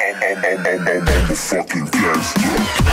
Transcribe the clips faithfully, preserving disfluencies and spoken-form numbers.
I'm a fucking gangster.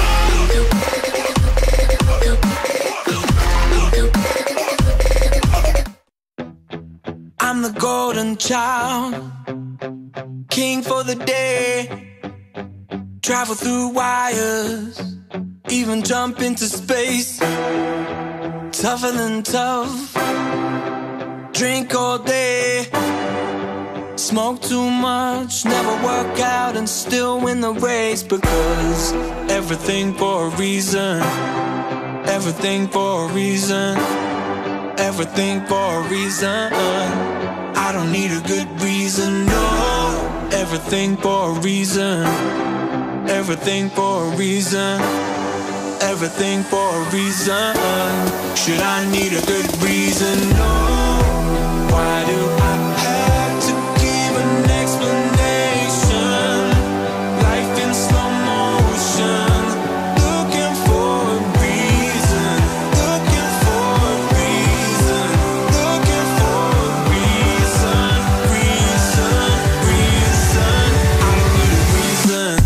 I'm the golden child, king for the day. Travel through wires, even jump into space. Tougher than tough, drink all day. Smoke too much, never work out and still win the race. Because everything for a reason, everything for a reason, everything for a reason. I don't need a good reason, no. Everything for a reason, everything for a reason, everything for a reason. Should I need a good reason? No. Why do I have to give an explanation? Life in slow motion, looking for a reason, looking for a reason, looking for a reason, reason, reason. I don't need a reason.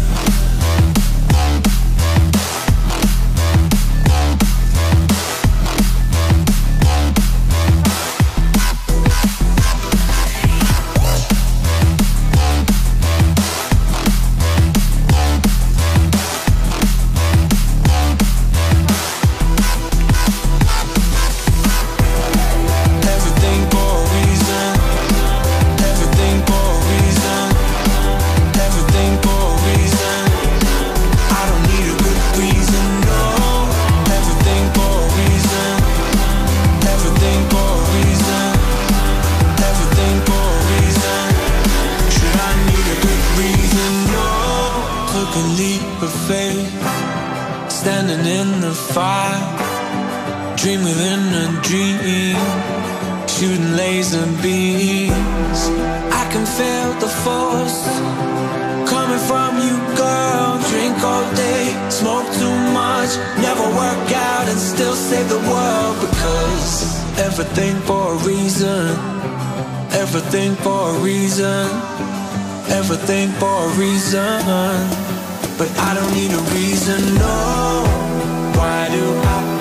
Standing in the fire, dream within a dream, shooting laser beams. I can feel the force coming from you, girl. Drink all day, smoke too much, never work out and still save the world. Because everything for a reason, everything for a reason, everything for a reason. But I don't need a reason, no. Why do I